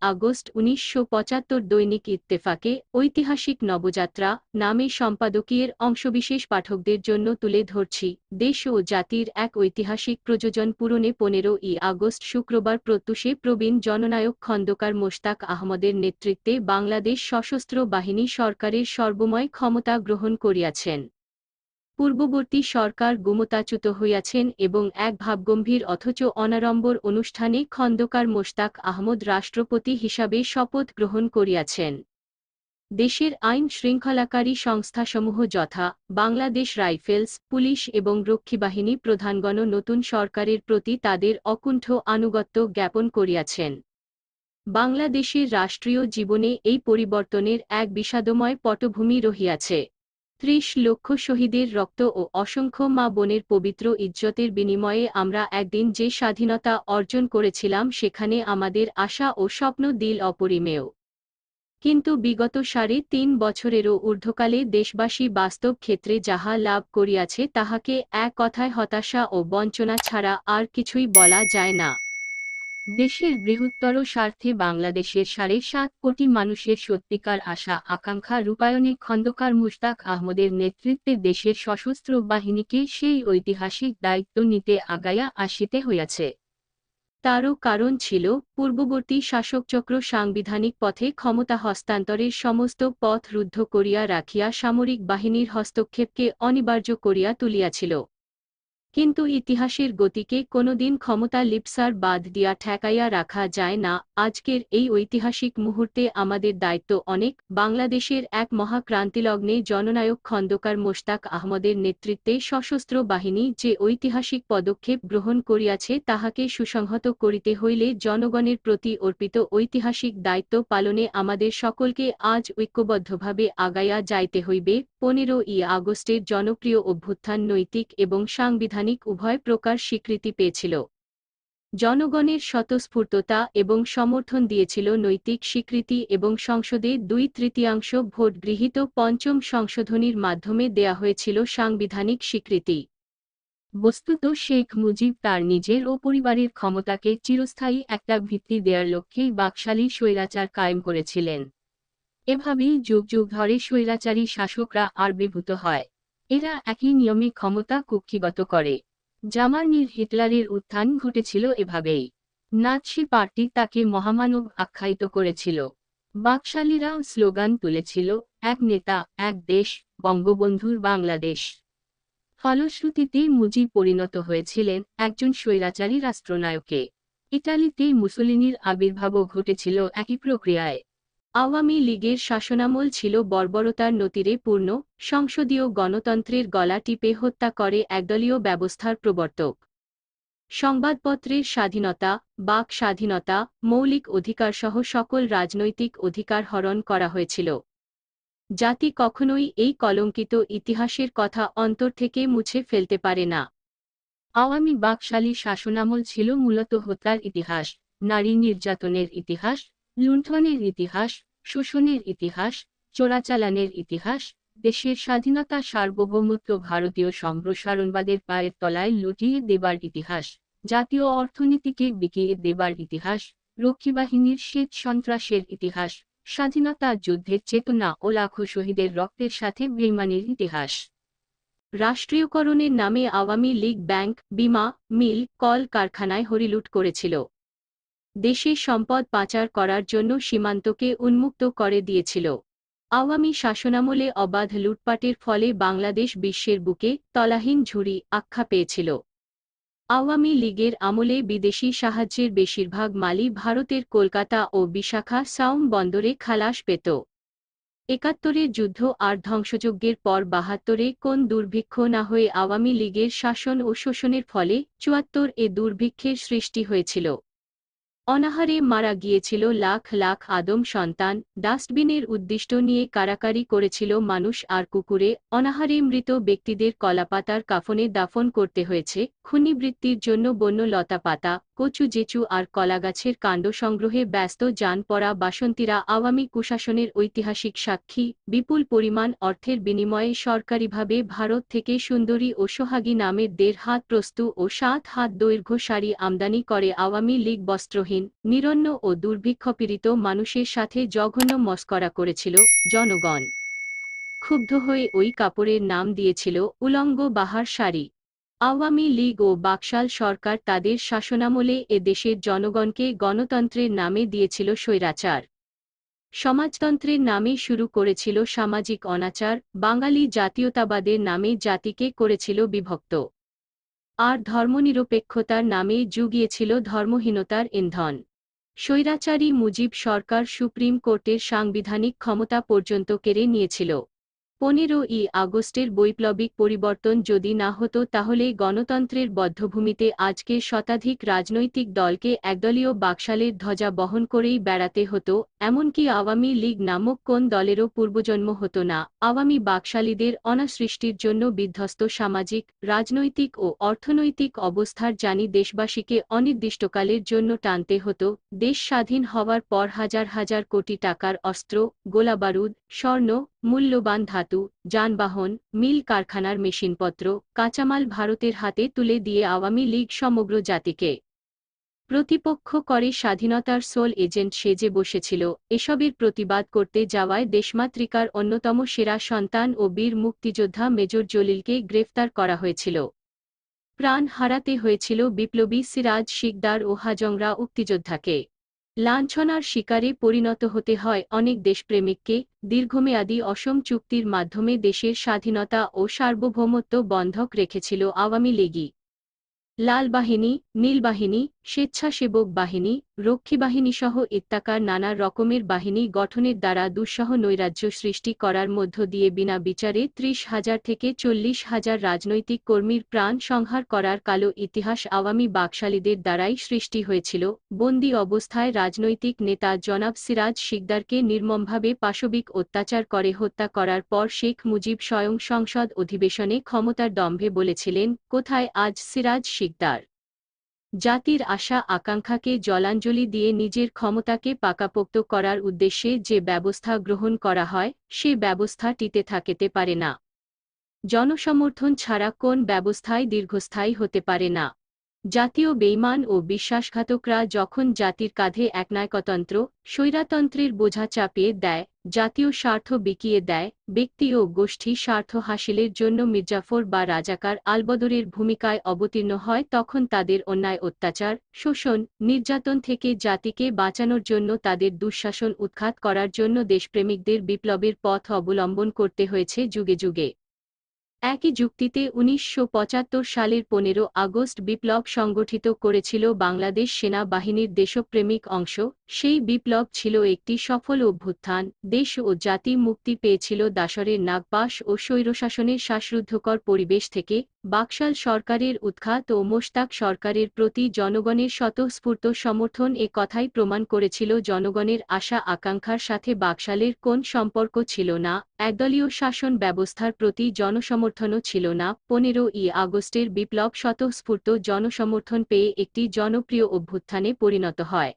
August 1975 দৈনিক ইত্তেফাকে ঐতিহাসিক নবযাত্রা নামে সম্পাদকীয়ের অংশবিশেষ পাঠকদের জন্য তুলে ধরছি। দেশ ও জাতির এক ঐতিহাসিক প্রয়োজন পূরণে 15ই আগস্ট শুক্রবার প্রত্যুষে প্রবীণ জননায়ক খন্দকার মোশতাক আহমদের নেতৃত্বে বাংলাদেশ সশস্ত্র বাহিনী সরকারের সর্বময় ক্ষমতা গ্রহণ করিয়াছেন। পূর্ববর্তী সরকার গুমতাচ্যুত হইয়াছেন এবং এক ভাবগম্ভীর অথচ অনাড়ম্বর অনুষ্ঠানে খন্দকার মোশতাক আহমদ রাষ্ট্রপতি হিসাবে শপথ গ্রহণ করিয়াছেন। দেশের আইন শৃঙ্খলাকারী সংস্থাসমূহ যথা বাংলাদেশ রাইফেলস, পুলিশ এবং রক্ষীবাহিনী প্রধানগণ নতুন সরকারের প্রতি তাদের অকুণ্ঠ আনুগত্য জ্ঞাপন করিয়াছেন। বাংলাদেশের রাষ্ট্রীয় জীবনে এই পরিবর্তনের এক বিষাদময় পটভূমি রহিয়াছে। ৩০ লক্ষ শহীদের রক্ত ও অসংখ্য মা বোনের পবিত্র ইজ্জতের বিনিময়ে আমরা একদিন যে স্বাধীনতা অর্জন করেছিলাম সেখানে আমাদের আশা ও স্বপ্ন দিল অপরিমেয়। কিন্তু বিগত ৩.৫ বছরেরও ঊর্ধ্বকালে দেশবাসী বাস্তব ক্ষেত্রে যাহা লাভ করিয়াছে তাহাকে এক কথায় হতাশা ও বঞ্চনা ছাড়া আর কিছুই বলা যায় না। দেশের বৃহত্তর স্বার্থে বাংলাদেশের ৭.৫ কোটি মানুষের সত্যিকার আশা আকাঙ্ক্ষা রূপায়ণে খন্দকার মোশতাক আহমদের নেতৃত্বে দেশের সশস্ত্র বাহিনীকে সেই ঐতিহাসিক দায়িত্ব নিতে আগাইয়া আসিতে হইয়াছে। তারও কারণ ছিল পূর্ববর্তী শাসকচক্র সাংবিধানিক পথে ক্ষমতা হস্তান্তরের সমস্ত পথ রুদ্ধ করিয়া রাখিয়া সামরিক বাহিনীর হস্তক্ষেপকে অনিবার্য করিয়া তুলিয়াছিল। কিন্তু ইতিহাসের গতিকে কোনোদিন ক্ষমতা লিপ্সার বাদ দিয়া ঠেকাইয়া রাখা যায় না। আজকের এই ঐতিহাসিক মুহূর্তে আমাদের দায়িত্ব অনেক। বাংলাদেশের এক মহাক্রান্তিলগ্নে জননায়ক খন্দকার মোশতাক আহমদের নেতৃত্বে সশস্ত্র বাহিনী যে ঐতিহাসিক পদক্ষেপ গ্রহণ করিয়াছে তাহাকে সুসংহত করিতে হইলে জনগণের প্রতি অর্পিত ঐতিহাসিক দায়িত্ব পালনে আমাদের সকলকে আজ ঐক্যবদ্ধভাবে আগাইয়া যাইতে হইবে। 15ই আগস্টের জনপ্রিয় অভ্যুত্থান নৈতিক এবং সাংবিধানিক উভয় প্রকার স্বীকৃতি পেয়েছিল। জনগণের স্বতঃস্ফূর্ততা এবং সমর্থন দিয়েছিল নৈতিক স্বীকৃতি এবং সংসদে 2/3 ভোট গৃহীত পঞ্চম সংশোধনীর মাধ্যমে দেয়া হয়েছিল সাংবিধানিক স্বীকৃতি। বস্তুত শেখ মুজিব তার নিজের ও পরিবারের ক্ষমতাকে চিরস্থায়ী একটা ভিত্তি দেওয়ার লক্ষ্যেই বাকশালী স্বৈরাচার কায়েম করেছিলেন। এভাবেই যুগ যুগ ধরে স্বৈরাচারী শাসকরা আবির্ভূত হয়। এরা একই নিয়মে ক্ষমতা কুক্ষিগত করে। জার্মানির হিটলারের উত্থান ঘটেছিল এভাবেই। নাৎসি পার্টি তাকে মহামানব আখ্যায়িত করেছিল। বাকশালীরা স্লোগান তুলেছিল, এক নেতা, এক দেশ, বঙ্গবন্ধুর বাংলাদেশ। ফলশ্রুতিতে মুজিব পরিণত হয়েছিলেন একজন স্বৈরাচারী রাষ্ট্রনায়কে। ইটালিতে মুসোলিনির আবির্ভাবও ঘটেছিল একই প্রক্রিয়ায়। আওয়ামী লীগের শাসনামল ছিল বর্বরতার নতিরে পূর্ণ। সংসদীয় গণতন্ত্রের গলা টিপে হত্যা করে একদলীয় ব্যবস্থার প্রবর্তক। সংবাদপত্রের স্বাধীনতা, বাক স্বাধীনতা, মৌলিক অধিকারসহ সকল রাজনৈতিক অধিকার হরণ করা হয়েছিল। জাতি কখনোই এই কলঙ্কিত ইতিহাসের কথা অন্তর থেকে মুছে ফেলতে পারে না। আওয়ামী বাকশালী শাসনামল ছিল মূলত হত্যার ইতিহাস, নারী নির্যাতনের ইতিহাস, লুণ্ঠনের ইতিহাস, শোষণের ইতিহাস, চোরাচালানের ইতিহাস, দেশের স্বাধীনতা সার্বভৌমত্ব ভারতীয় সম্প্রসারণবাদের পায়ের তলায় লুটিয়ে দেবার ইতিহাস, জাতীয় অর্থনীতিকে বিকিয়ে দেবার ইতিহাস, রক্ষীবাহিনীর শ্বেত সন্ত্রাসের ইতিহাস, স্বাধীনতা যুদ্ধের চেতনা ও লাখো শহীদের রক্তের সাথে বেইমানির ইতিহাস। রাষ্ট্রীয়করণের নামে আওয়ামী লীগ ব্যাংক, বিমা, মিল, কল কারখানায় হরিলুট করেছিল। দেশে সম্পদ পাচার করার জন্য সীমান্তকে উন্মুক্ত করে দিয়েছিল। আওয়ামী শাসনামলে অবাধ লুটপাটের ফলে বাংলাদেশ বিশ্বের বুকে তলাহীন ঝুড়ি আখ্যা পেয়েছিল। আওয়ামী লীগের আমলে বিদেশি সাহায্যের বেশিরভাগ মালই ভারতের কলকাতা ও বিশাখা সাউম বন্দরে খালাস পেত। ৭১-এর যুদ্ধ আর ধ্বংসযজ্ঞের পর ৭২-এ কোন দুর্ভিক্ষ না হয়ে আওয়ামী লীগের শাসন ও শোষণের ফলে ৭৪-এ দুর্ভিক্ষের সৃষ্টি হয়েছিল। অনাহারে মারা গিয়েছিল লাখ লাখ আদম সন্তান। ডাস্টবিনের উদ্দিষ্ট নিয়ে কারাকারি করেছিল মানুষ আর কুকুরে। অনাহারে মৃত ব্যক্তিদের কলাপাতার কাফনে দাফন করতে হয়েছে। খুনিবৃত্তির জন্য বন্য লতা পাতা, কচু জেচু আর কলাগাছের কাণ্ড সংগ্রহে ব্যস্ত যান পড়া বাসন্তীরা আওয়ামী কুশাসনের ঐতিহাসিক সাক্ষী। বিপুল পরিমাণ অর্থের বিনিময়ে সরকারিভাবে ভারত থেকে সুন্দরী ও সোহাগী নামের ১.৫ হাত প্রস্তু ও ৭ হাত দৈর্ঘ্য শাড়ি আমদানি করে আওয়ামী লীগ বস্ত্রহীন গৃহহীন, নিরন্ন ও দুর্ভিক্ষপীড়িত মানুষের সাথে জঘন্য মস্করা করেছিল জনগণ। ক্ষুব্ধ হয়ে ওই কাপড়ের নাম দিয়েছিল উলঙ্গ বাহার শাড়ি। আওয়ামী লীগ ও বাকশাল সরকার তাদের শাসনামলে এ দেশের জনগণকে গণতন্ত্রের নামে দিয়েছিল স্বৈরাচার। সমাজতন্ত্রের নামে শুরু করেছিল সামাজিক অনাচার, বাঙালি জাতীয়তাবাদের নামে জাতিকে করেছিল বিভক্ত। আর ধর্মনিরপেক্ষতার নামে জুগিয়েছিল ধর্মহীনতার ইন্ধন। স্বৈরাচারী মুজিব সরকার সুপ্রিম কোর্টের সাংবিধানিক ক্ষমতা পর্যন্ত কেড়ে নিয়েছিল। 15ই আগস্টের বৈপ্লবিক পরিবর্তন যদি না হতো তাহলে গণতন্ত্রের বধ্যভূমিতে আজকের শতাধিক রাজনৈতিক দলকে একদলীয় বাকশালের ধ্বজা বহন করেই বেড়াতে হতো, এমনকি আওয়ামী লীগ নামক কোন দলেরও পূর্বজন্ম হতো না। আওয়ামী বাকশালীদের অনাসৃষ্টির জন্য বিধ্বস্ত সামাজিক, রাজনৈতিক ও অর্থনৈতিক অবস্থার জানি দেশবাসীকে অনির্দিষ্টকালের জন্য টানতে হতো। দেশ স্বাধীন হওয়ার পর হাজার হাজার কোটি টাকার অস্ত্র, গোলাবারুদ, স্বর্ণ, মূল্যবান ধাতু, যানবাহন, মিল কারখানার মেশিনপত্র, কাঁচামাল ভারতের হাতে তুলে দিয়ে আওয়ামী লীগ সমগ্র জাতিকে প্রতিপক্ষ করে স্বাধীনতার সোল এজেন্ট সেজে বসেছিল। এসবের প্রতিবাদ করতে যাওয়ায় দেশমাতৃকার অন্যতম সেরা সন্তান ও বীর মুক্তিযোদ্ধা মেজর জলিলকে গ্রেফতার করা হয়েছিল। প্রাণ হারাতে হয়েছিল বিপ্লবী সিরাজ শিকদার ও হাজংরা মুক্তিযোদ্ধাকে। লাঞ্ছনার শিকারে পরিণত হতে হয় অনেক দেশপ্রেমিককে। দীর্ঘমেয়াদী অসম চুক্তির মাধ্যমে দেশের স্বাধীনতা ও সার্বভৌমত্ব বন্ধক রেখেছিল আওয়ামী লীগই। লাল বাহিনী, নীল বাহিনী, স্বেচ্ছাসেবক বাহিনী, রক্ষী বাহিনীসহ ইত্যাকার নানা রকমের বাহিনী গঠনের দ্বারা দুঃসহ নৈরাজ্য সৃষ্টি করার মধ্য দিয়ে বিনা বিচারে 30,000 থেকে 40,000 রাজনৈতিক কর্মীর প্রাণ সংহার করার কালো ইতিহাস আওয়ামী বাকশালীদের দ্বারাই সৃষ্টি হয়েছিল। বন্দী অবস্থায় রাজনৈতিক নেতা জনাব সিরাজ শিকদারকে নির্মমভাবে পাশবিক অত্যাচার করে হত্যা করার পর শেখ মুজিব স্বয়ং সংসদ অধিবেশনে ক্ষমতার দম্ভে বলেছিলেন, কোথায় আজ সিরাজ শিকদার? জাতির আশা আকাঙ্ক্ষাকে জলাঞ্জলি দিয়ে নিজের ক্ষমতাকে পাকাপোক্ত করার উদ্দেশ্যে যে ব্যবস্থা গ্রহণ করা হয়, সে ব্যবস্থা টিকে থাকতে পারে না। জনসমর্থন ছাড়া কোন ব্যবস্থাই দীর্ঘস্থায়ী হতে পারে না। জাতীয় বেইমান ও বিশ্বাসঘাতকরা যখন জাতির কাঁধে একনায়কতন্ত্র, স্বৈরতন্ত্রের বোঝা চাপিয়ে দেয়, জাতীয় স্বার্থ বিকিয়ে দেয়, ব্যক্তি ও গোষ্ঠী স্বার্থ হাসিলের জন্য মির্জাফর বা রাজাকার আলবদরের ভূমিকায় অবতীর্ণ হয়, তখন তাদের অন্যায় অত্যাচার, শোষণ, নির্যাতন থেকে জাতিকে বাঁচানোর জন্য তাদের দুঃশাসন উৎখাত করার জন্য দেশপ্রেমিকদের বিপ্লবের পথ অবলম্বন করতে হয়েছে যুগে যুগে। একই যুক্তিতে 1975 সালের 15 আগস্ট বিপ্লব সংগঠিত করেছিল বাংলাদেশ সেনা বাহিনীর দেশপ্রেমিক অংশ। সেই বিপ্লব ছিল একটি সফল অভ্যুত্থান। দেশ ও জাতি মুক্তি পেয়েছিল দাসরের নাগপাশ ও স্বৈরশাসনের শ্বাসরুদ্ধকর পরিবেশ থেকে। বাকশাল সরকারের উৎখাত ও মোশতাক সরকারের প্রতি জনগণের স্বতঃস্ফূর্ত সমর্থন এ কথাই প্রমাণ করেছিল জনগণের আশা আকাঙ্ক্ষার সাথে বাকশালের কোন সম্পর্ক ছিল না, একদলীয় শাসন ব্যবস্থার প্রতি জনসমর্থনও ছিল না। 15ই আগস্টের বিপ্লব স্বতঃস্ফূর্ত জনসমর্থন পেয়ে একটি জনপ্রিয় অভ্যুত্থানে পরিণত হয়।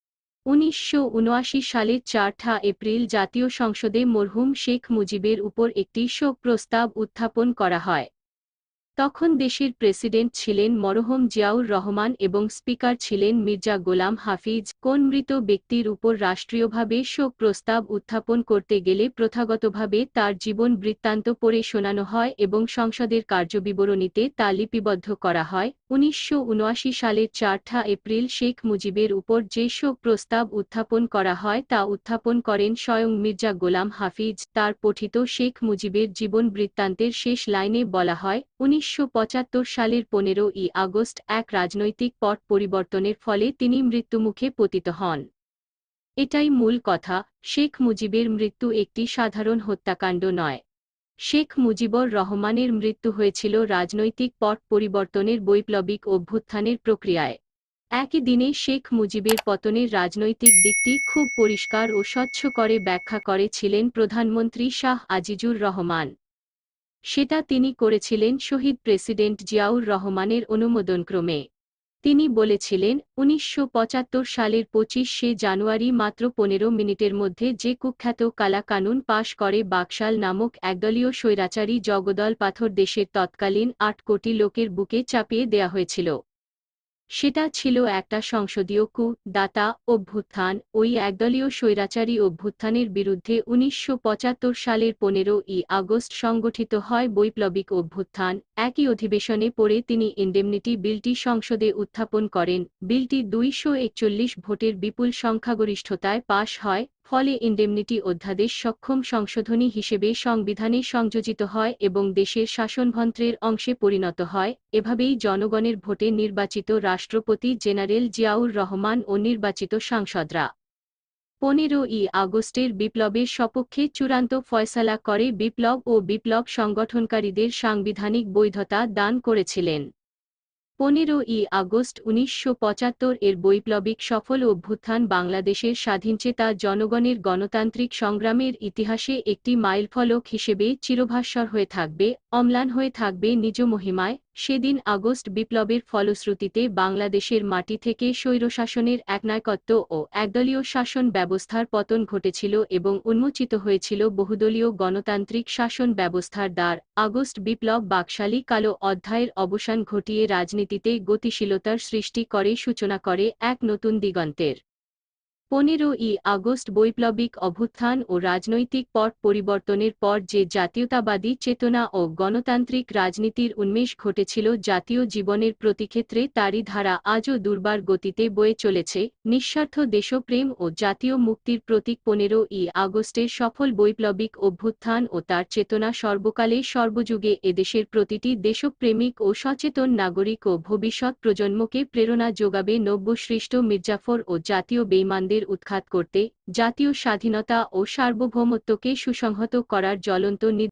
1979 সালের 4 এপ্রিল জাতীয় সংসদে মরহুম শেখ মুজিবের উপর একটি শোক প্রস্তাব উত্থাপন করা হয়। তখন দেশের প্রেসিডেন্ট ছিলেন মরহুম জিয়াউর রহমান এবং স্পিকার ছিলেন মির্জা গোলাম হাফিজ। কোন মৃত ব্যক্তির উপর রাষ্ট্রীয়ভাবে শোক প্রস্তাব উত্থাপন করতে গেলে প্রথাগতভাবে তার জীবন বৃত্তান্ত পড়ে শোনানো হয় এবং সংসদের কার্যবিবরণীতে তা লিপিবদ্ধ করা হয়। 1979 সালের 4 এপ্রিল শেখ মুজিবের উপর যে শোক প্রস্তাব উত্থাপন করা হয় তা উত্থাপন করেন স্বয়ং মির্জা গোলাম হাফিজ। তার পঠিত শেখ মুজিবের জীবন বৃত্তান্তের শেষ লাইনে বলা হয়, 1975 সালের 15ই আগস্ট এক রাজনৈতিক পট পরিবর্তনের ফলে তিনি মৃত্যুমুখে পতিত হন। এটাই মূল কথা, শেখ মুজিবের মৃত্যু একটি সাধারণ হত্যাকাণ্ড নয়। শেখ মুজিবুর রহমানের মৃত্যু হয়েছিল রাজনৈতিক পট পরিবর্তনের বৈপ্লবিক অভ্যুত্থানের প্রক্রিয়ায়। একই দিনে শেখ মুজিবের পতনের রাজনৈতিক দিকটি খুব পরিষ্কার ও স্বচ্ছ করে ব্যাখ্যা করেছিলেন প্রধানমন্ত্রী শাহ আজিজুর রহমান। সেটা তিনি করেছিলেন শহীদ প্রেসিডেন্ট জিয়াউর রহমানের অনুমোদনক্রমে। তিনি বলেছিলেন, 1975 সালের 25শে জানুয়ারি মাত্র 15 মিনিটের মধ্যে যে কুখ্যাত কালা কানুন পাশ করে বাকশাল নামক একদলীয় স্বৈরাচারী জগদল পাথর দেশের তৎকালীন 8 কোটি লোকের বুকে চাপিয়ে দেয়া হয়েছিল। সেটা ছিল একটা সংসদীয় কূ দাতা অভ্যুত্থান। ওই একদলীয় স্বৈরাচারী অভ্যুত্থানের বিরুদ্ধে ১৯৭৫ সালের ১৫ই আগস্ট সংগঠিত হয় বৈপ্লবিক অভ্যুত্থান। একই অধিবেশনে পড়ে তিনি ইনডেমনিটি বিলটি সংসদে উত্থাপন করেন। বিলটি ২৪১ ভোটের বিপুল সংখ্যাগরিষ্ঠতায় পাশ হয়। ফলে ইনডেমনিটি অধ্যাদেশ সক্ষম সংশোধনী হিসেবে সংবিধানে সংযোজিত হয় এবং দেশের শাসনযন্ত্রের অংশে পরিণত হয়। এভাবেই জনগণের ভোটে নির্বাচিত রাষ্ট্রপতি জেনারেল জিয়াউর রহমান ও নির্বাচিত সাংসদরা ১৫ই আগস্টের বিপ্লবের সপক্ষে চূড়ান্ত ফয়সালা করে বিপ্লব ও বিপ্লব সংগঠনকারীদের সাংবিধানিক বৈধতা দান করেছিলেন। ১৫ই আগস্ট ১৯৭৫ এর বৈপ্লবিক সফল অভ্যুত্থান বাংলাদেশের স্বাধীনচেতা জনগণের গণতান্ত্রিক সংগ্রামের ইতিহাসে একটি মাইলফলক হিসেবে চিরভাস্বর হয়ে থাকবে, অম্লান হয়ে থাকবে নিজ মহিমায়। সেদিন আগস্ট বিপ্লবের ফলশ্রুতিতে বাংলাদেশের মাটি থেকে স্বৈরশাসনের একনায়কত্ব ও একদলীয় শাসন ব্যবস্থার পতন ঘটেছিল এবং উন্মোচিত হয়েছিল বহুদলীয় গণতান্ত্রিক শাসন ব্যবস্থার দ্বার। আগস্ট বিপ্লব বাকশালী কালো অধ্যায়ের অবসান ঘটিয়ে রাজনীতিতে গতিশীলতার সৃষ্টি করে, সূচনা করে এক নতুন দিগন্তের। ১৫ই আগস্ট বৈপ্লবিক অভ্যুত্থান ও রাজনৈতিক পট পরিবর্তনের পর যে জাতীয়তাবাদী চেতনা ও গণতান্ত্রিক রাজনীতির উন্মেষ ঘটেছিল জাতীয় জীবনের প্রতিক্ষেত্রে তারই ধারা আজও দুর্বার গতিতে বয়ে চলেছে। নিঃস্বার্থ দেশপ্রেম ও জাতীয় মুক্তির প্রতীক ১৫ই আগস্টের সফল বৈপ্লবিক অভ্যুত্থান ও তার চেতনা সর্বকালে সর্বযুগে এদেশের প্রতিটি দেশপ্রেমিক ও সচেতন নাগরিক ও ভবিষ্যৎ প্রজন্মকে প্রেরণা যোগাবে নব্যসৃষ্ট মির্জাফর ও জাতীয় বেইমানদের উৎখাত করতে, জাতীয় স্বাধীনতা ও সার্বভৌমত্বকে সুসংহত করার জ্বলন্ত